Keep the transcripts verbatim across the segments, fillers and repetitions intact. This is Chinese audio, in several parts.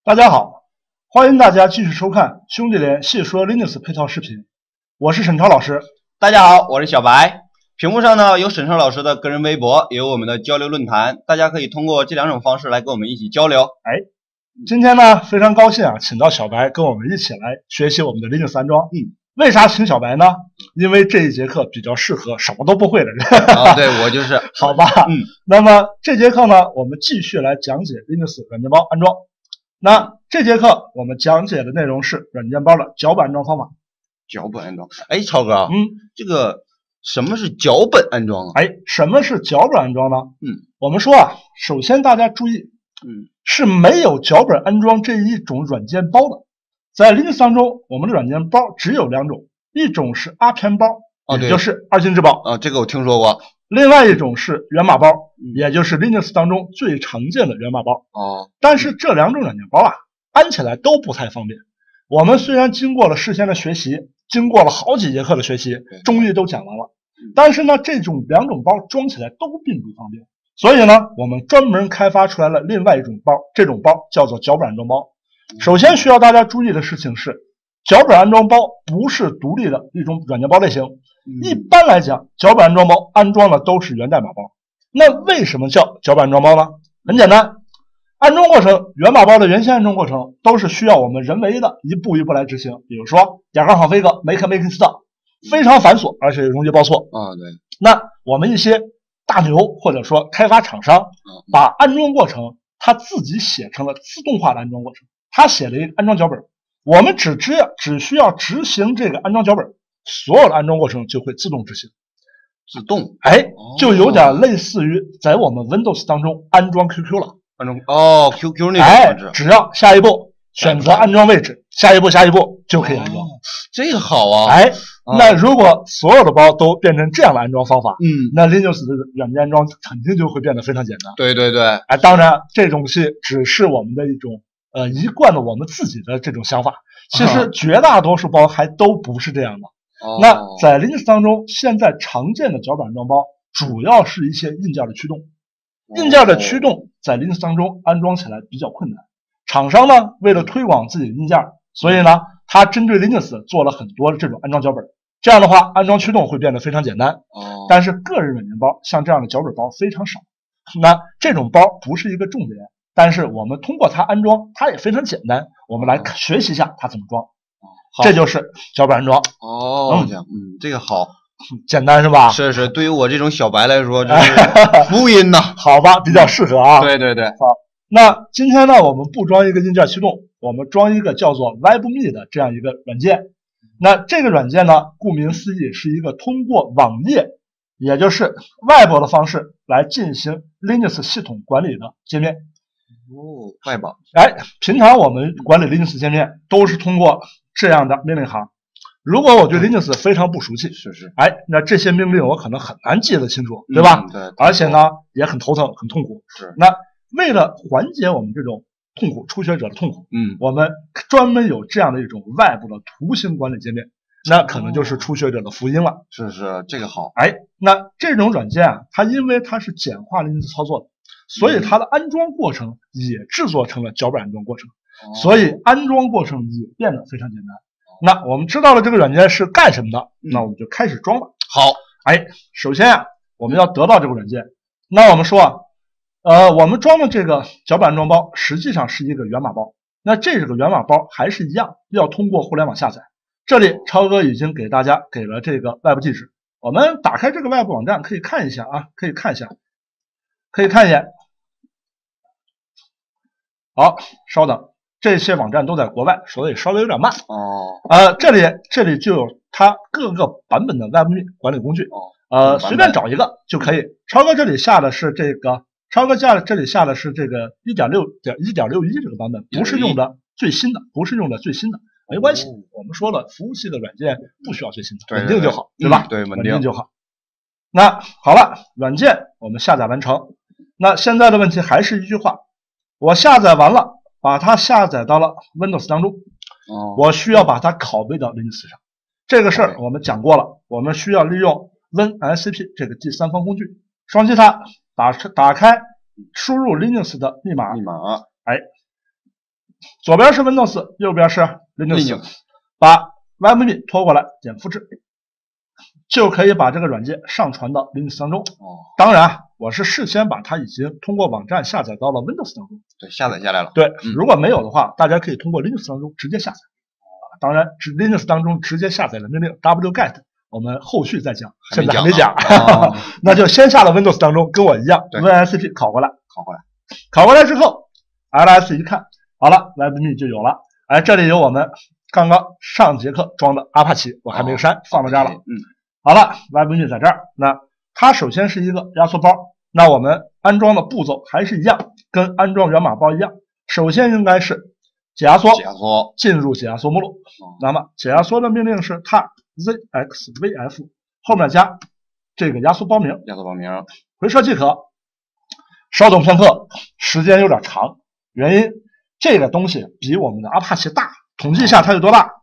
大家好，欢迎大家继续收看兄弟连细说 Linux 配套视频，我是沈超老师。 大家好，我是小白。屏幕上呢有沈超老师的个人微博，也有我们的交流论坛，大家可以通过这两种方式来跟我们一起交流。 哎，今天呢非常高兴啊，请到小白跟我们一起来学习我们的 Linux 安装。嗯，为啥请小白呢？因为这一节课比较适合什么都不会的人。 啊，对我就是。 好吧，嗯，那么这节课呢，我们继续来讲解 Linux 软件包安装。那这节课我们讲解的内容是软件包的脚本安装方法。 脚本安装，哎，超哥， 嗯， 这个什么是脚本安装啊？ 哎，什么是脚本安装呢？ 嗯， 我们说啊，首先大家注意， 嗯， 是没有脚本安装这一种软件包的。在 Linux 当中，我们的软件包只有两种，一种是 R P M 包， 哦， 也就是二进制包啊，这个我听说过。 另外一种是源码包，也就是 Linux 当中最常见的源码包。 哦， 但是这两种软件包啊，安起来都不太方便。我们虽然经过了事先的学习，经过了好几节课的学习，终于都讲完了，但是呢，这种两种包装起来都并不方便。所以呢，我们专门开发出来了另外一种包，这种包叫做脚本安装包。首先需要大家注意的事情是，脚本安装包不是独立的一种软件包类型。一般来讲，脚本安装包安装的都是源代码包。那为什么叫脚本安装包呢？很简单，安装过程，源码包的原先安装过程都是需要我们人为的一步一步来执行。比如说点个 config make make install， 非常繁琐，而且容易报错。 啊，对。 那我们一些大牛或者说开发厂商，把安装过程他自己写成了自动化的安装过程，他写了一个安装脚本，我们只只只需要执行这个安装脚本，所有的安装过程就会自动执行。 自动， 哎，就有点类似于在我们 Windows 当中安装 Q Q 了。 安装哦 ，Q Q 那个哎，只要下一步选择安装位置，下一步下一步就可以安装。 哦、这个好啊！ 哎，那如果所有的包都变成这样的安装方法， 嗯， 那 Linux 的软件安装肯定就会变得非常简单。 对对对， 哎，当然这种是只是我们的一种呃一贯的我们自己的这种想法，其实绝大多数包还都不是这样的。 哦、 那在 Linux 当中，现在常见的脚本安装包主要是一些硬件的驱动，硬件的驱动在 Linux 当中安装起来比较困难。厂商呢，为了推广自己的硬件，所以呢，它针对 Linux 做了很多的这种安装脚本。这样的话，安装驱动会变得非常简单。 哦， 但是个人软件包像这样的脚本包非常少。那这种包不是一个重点，但是我们通过它安装，它也非常简单。我们来学习一下它怎么装。这就是脚本安装。 哦，嗯，嗯，这个好， 简单是吧？ 是是，对于我这种小白来说，这是福音呐。 好吧，比较适合啊。 对对对。 好，那今天呢，我们不装一个硬件驱动，我们装一个叫做 WebMe 的这样一个软件。那这个软件呢，顾名思义是一个通过网页，也就是 Web 的方式来进行 Linux 系统管理的界面。 哦，外包。 哎，平常我们管理 Linux 界面都是通过这样的命令行。如果我对 Linux 非常不熟悉， 是是， 哎，那这些命令我可能很难记得清楚，对吧？ 嗯、对。 而且呢，也很头疼，很痛苦。 是。 那为了缓解我们这种痛苦，初学者的痛苦， 嗯， 我们专门有这样的一种外部的图形管理界面，那可能就是初学者的福音了。 是是，这个好。 哎，那这种软件啊，它因为它是简化 Linux 操作的，所以它的安装过程也制作成了脚本安装过程， 哦、 所以安装过程也变得非常简单。那我们知道了这个软件是干什么的，那我们就开始装吧。 好， 哎，首先啊，我们要得到这个软件。那我们说啊，呃，我们装的这个脚本安装包实际上是一个源码包。那这个源码包还是一样，要通过互联网下载。这里超哥已经给大家给了这个外部地址，我们打开这个外部网站可以看一下啊，可以看一下，可以看一眼。好，稍等。这些网站都在国外，所以稍微有点慢。 哦， 呃，这里这里就有它各个版本的 WebMe 管理工具。 哦， 呃，随便找一个就可以。超哥这里下的是这个，超哥下这里下的是这个 一点六点一点六一 这个版本，不是用的最新的，不是用的最新的，没关系。我们说了，服务器的软件不需要最新的，稳定就好，对吧？ 对， 稳定就好。那好了，软件我们下载完成。那现在的问题还是一句话，我下载完了。把它下载到了 Windows 当中， 哦， 我需要把它拷贝到 Linux 上。这个事儿我们讲过了，我们需要利用 WinSCP 这个第三方工具，双击它，打打开，输入 Linux 的密码， 密码， 哎， 左边是 Windows， 右边是 Linux， 把 Y B M 拖过来，点复制，就可以把这个软件上传到 Linux 当中。 哦， 当然，我是事先把它已经通过网站下载到了 Windows 当中。 对，下载下来了。 对， 嗯、 如果没有的话，大家可以通过 Linux 当中直接下载。当然，是 Linux 当中直接下载的命令 wget， 我们后续再讲，现在还没讲， 哦、 那就先下了 Windows 当中，跟我一样 ，V I C P 拷过来， 拷过来， 拷过来之后 ，L S 一看，好了 ，Y B M 就有了。哎，这里有我们刚刚上节课装的阿帕奇，我还没有删，哦、放到这儿了。嗯，好了 ，Y B M 在这儿。那它首先是一个压缩包，那我们安装的步骤还是一样，跟安装源码包一样。首先应该是解压缩， 解压缩进入解压缩目录。哦、那么解压缩的命令是 tar zxvf 后面加这个压缩包名， 压缩包名回车即可。稍等片刻，时间有点长，原因这个东西比我们的阿帕奇大，统计一下它有多大。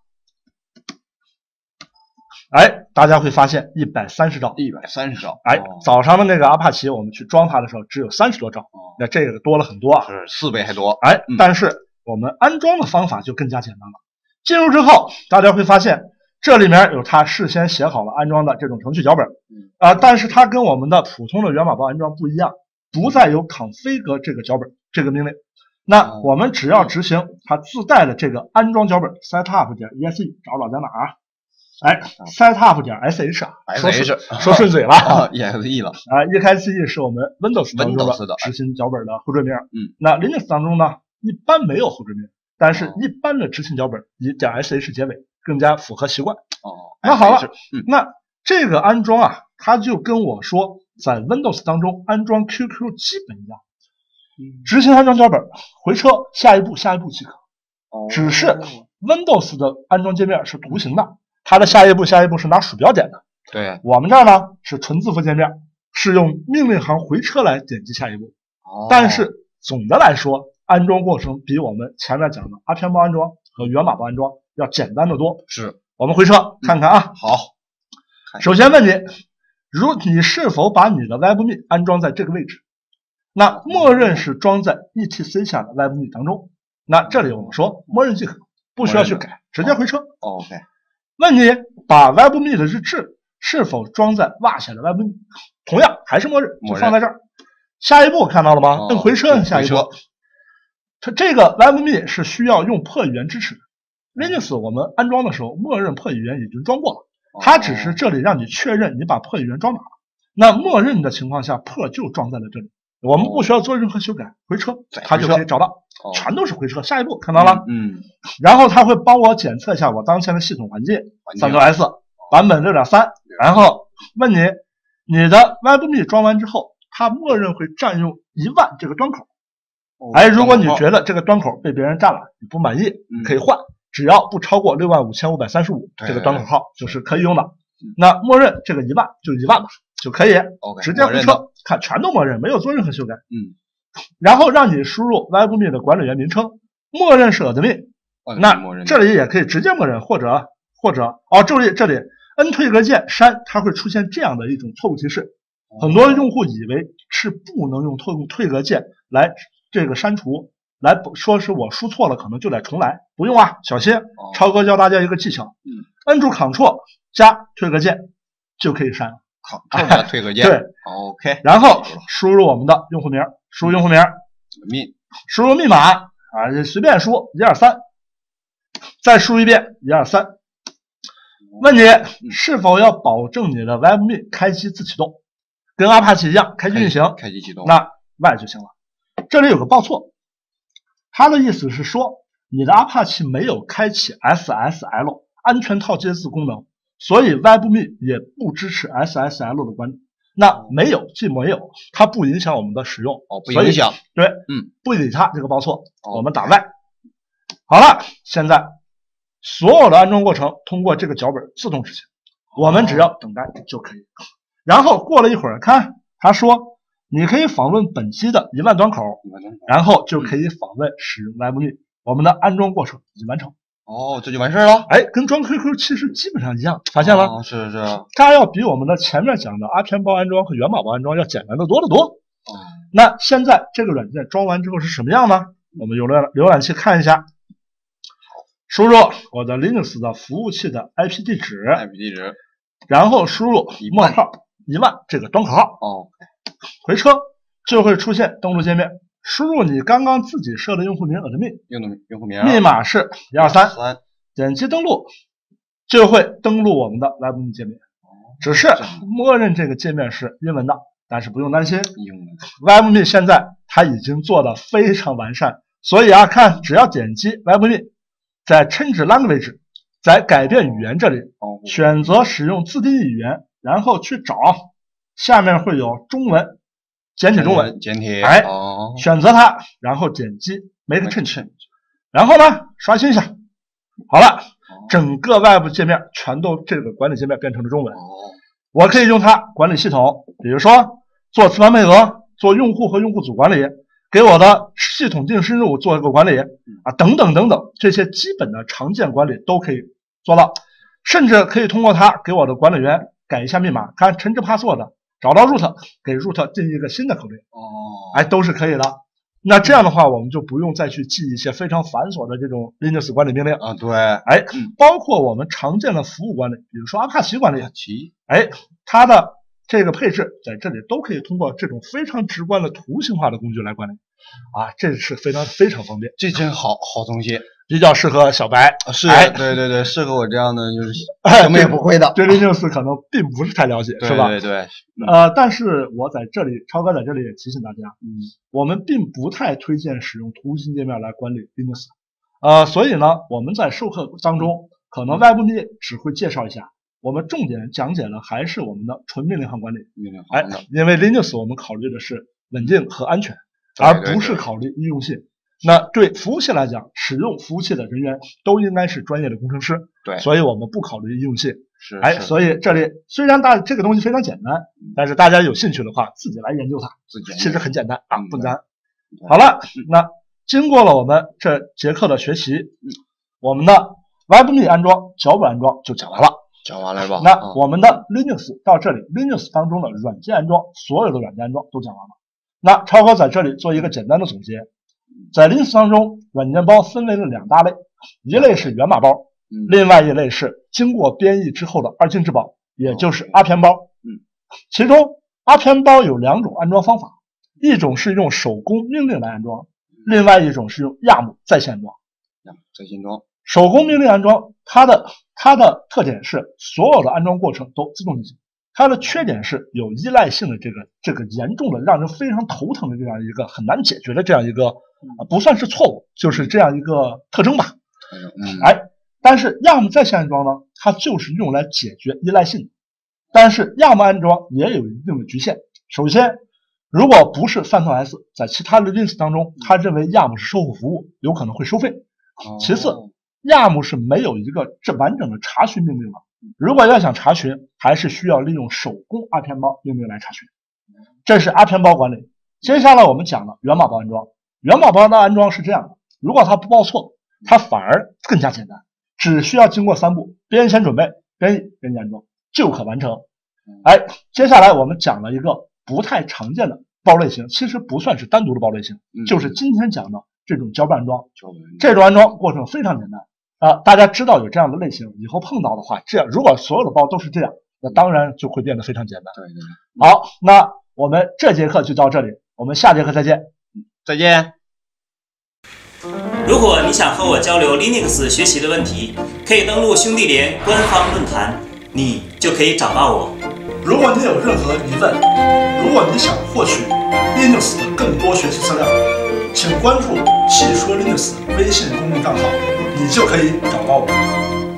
哎，大家会发现一百三十兆， 一百三十兆。 哎，哦、早上的那个阿帕奇，我们去装它的时候只有三十多兆，哦、那这个多了很多啊， 是四倍还多。 哎，嗯、但是我们安装的方法就更加简单了。进入之后，大家会发现这里面有它事先写好了安装的这种程序脚本， 嗯、 啊，但是它跟我们的普通的源码包安装不一样，不再有 config 这个脚本这个命令。那我们只要执行它自带的这个安装脚本 setup 点 exe 找老在哪儿？哎 ，setup 点 sh 啊 ，sh 说顺嘴了 ，exe 了啊 ，exe 是我们 Windows 当中的执行脚本的后缀名。 嗯， 那 Linux 当中呢，一般没有后缀名，但是一般的执行脚本以点 sh 结尾，更加符合习惯。 哦， 那好了， 嗯、 那这个安装啊，它就跟我说在 Windows 当中安装 Q Q 基本一样。执行安装脚本，回车下一步下一步即可。只是 Windows 的安装界面是图形的，它的下一步下一步是拿鼠标点的。 对， 我们这儿呢是纯字符界面，是用命令行回车来点击下一步。 哦、 但是总的来说，安装过程比我们前面讲的阿片包安装和源码包安装要简单的多。 是， 我们回车看看啊。 嗯、好， 首先问你，如你是否把你的 Y B M 安装在这个位置？那默认是装在 E T C 下的 Y B M 当中，那这里我们说默认即可，不需要去改，直接回车。 哦、OK。 问你把 Y B M 的日志是否装在 W A 下的 Y B M， 同样还是默认，就放在这儿。下一步看到了吗？摁、哦、回车，下一步。它这个 Y B M 是需要用破语言支持的。Linux 我们安装的时候，默认破语言已经装过了，它只是这里让你确认你把破语言装哪了。那默认的情况下，破就装在了这里。我们不需要做任何修改，回车它就可以找到， 哦、 全都是回车。下一步看到了， 嗯， 然后它会帮我检测一下我当前的系统环境，三六 S 版本 六点三， 然后问你，你的 Y B M 装完之后，它默认会占用一万这个端口。 哦、 哎，如果你觉得这个端口被别人占了，你不满意， 嗯、 可以换，只要不超过六万五千五百三十五这个端口号就是可以用的。那默认这个一万就一万吧。就可以 okay, 直接回车，看全都默认，没有做任何修改。 嗯， 然后让你输入 Y B M 的管理员名称，默认是 admin，、 哦、 那这里也可以直接默认，或者或者哦，这里这里摁退格键删，它会出现这样的一种错误提示。哦、很多用户以为是不能用退退格键来这个删除，来说是我输错了，可能就得重来，不用啊，小心。 哦、 超哥教大家一个技巧， 嗯， 摁住 Ctrl 加退格键就可以删。 Ctrl 加退格键， 对 ，OK， 然后输入我们的用户名，输入用户名， 密， 输入密码啊，随便输一二三，再输一遍一二三。问你是否要保证你的 Y B M 开机自启动，跟阿帕奇一样开机运行， 开机启动， 那 Y 就行了。这里有个报错，它的意思是说你的阿帕奇没有开启 S S L 安全套接字功能。所以 Y B M 也不支持 S S L 的管理，那没有既没有，它不影响我们的使用哦，不影响， 对， 嗯， 不理它这个报错， 哦、 我们打 Y。好了，现在所有的安装过程通过这个脚本自动执行，哦、我们只要等待就可以。然后过了一会儿，看他说你可以访问本期的一万端口，然后就可以访问使用 Y B M，、嗯、我们的安装过程已经完成。 哦，这就完事了。 哎，跟装 Q Q 其实基本上一样，发现了？ 哦，是是。 它要比我们的前面讲的阿片包安装和源码包安装要简单的多得多。 哦。 那现在这个软件装完之后是什么样呢？我们用浏览浏览器看一下。 输入我的 Linux 的服务器的 I P 地址 ，I P 地址， 然后输入冒号一万这个端口号， 哦， 回车就会出现登录界面。输入你刚刚自己设的用户名 admin， 用的用户名， 密码是一二三， 三， 点击登录就会登录我们的 WebMe 界面。只是默认这个界面是英文的，但是不用担心， 英文 WebMe 现在它已经做的非常完善，所以啊，看只要点击 WebMe， 在 Change Language， 在改变语言这里， 哦， 选择使用自定义语言，然后去找，下面会有中文。简体中文， 简体， 哎， 哦， 选择它，然后点击 Make Change， 然后呢，刷新一下，好了，整个外部界面全都这个管理界面变成了中文。 哦， 我可以用它管理系统，比如说做磁盘配合，做用户和用户组管理，给我的系统定时任务做一个管理啊，等等等等，这些基本的常见管理都可以做到，甚至可以通过它给我的管理员改一下密码，看 change password。找到 root， 给 root 定义一个新的口令， 哦， 哎，都是可以的。那这样的话，我们就不用再去记一些非常繁琐的这种 Linux 管理命令啊。对， 哎，包括我们常见的服务管理，比如说阿帕奇管理， 奇， 哎，它的这个配置在这里都可以通过这种非常直观的图形化的工具来管理，啊，这是非常非常方便。 这真好好东西。 比较适合小白， 是， 哎， 对对对，适合我这样的就是什么也不会的， 对 Linux 可能并不是太了解，是吧？ 对对对， 呃，但是我在这里，超哥在这里也提醒大家， 嗯， 我们并不太推荐使用图形界面来管理 Linux， 呃，所以呢，我们在授课当中可能外部密只会介绍一下，我们重点讲解的还是我们的纯命令行管理， 命令行哎，因为 Linux 我们考虑的是稳定和安全，而不是考虑易用性。那对服务器来讲，使用服务器的人员都应该是专业的工程师， 对， 所以我们不考虑易用性。 是， 哎，所以这里虽然大这个东西非常简单，但是大家有兴趣的话，自己来研究它， 自己其实很简单啊，不难。 嗯、 好了，那经过了我们这节课的学习，嗯、我们的 WebMe 安装、脚本安装就讲完了， 讲完了是吧？ 那我们的 Linux 到这里 ，Linux 当中的软件安装，所有的软件安装都讲完了。那超哥在这里做一个简单的总结。在 Linux 当中，软件包分为了两大类，一类是源码包， 嗯、 另外一类是经过编译之后的二进制包，也就是阿片包。 嗯， 其中阿片包有两种安装方法，一种是用手工命令来安装，另外一种是用 yum 在线安装。 在线装， 手工命令安装，它的它的特点是所有的安装过程都自动进行。它的缺点是有依赖性的这个这个严重的让人非常头疼的这样一个很难解决的这样一个、呃、不算是错误，就是这样一个特征吧。 嗯， 哎，但是 yum 在线安装呢，它就是用来解决依赖性的。但是 yum 安装也有一定的局限。首先，如果不是 Phantom S， 在其他的 Linux 当中，它认为 yum 是售后服务，有可能会收费。其次 ，yum 是没有一个这完整的查询命令的。如果要想查询，还是需要利用手工阿片包命令来查询。这是阿片包管理。接下来我们讲的源码包安装。源码包的安装是这样的，如果它不报错，它反而更加简单，只需要经过三步：编写准备、编译、编辑安装就可完成。哎，接下来我们讲了一个不太常见的包类型，其实不算是单独的包类型，就是今天讲的这种脚本安装。这种安装过程非常简单。啊、呃，大家知道有这样的类型，以后碰到的话，这样如果所有的包都是这样，那当然就会变得非常简单。 对对对。 好，那我们这节课就到这里，我们下节课再见。 再见。 如果你想和我交流 Linux 学习的问题，可以登录兄弟连官方论坛，你就可以找到我。 如果你有任何疑问，如果你想获取 Linux 的更多学习资料，请关注细说 Linux 微信公众账号，你就可以找到我。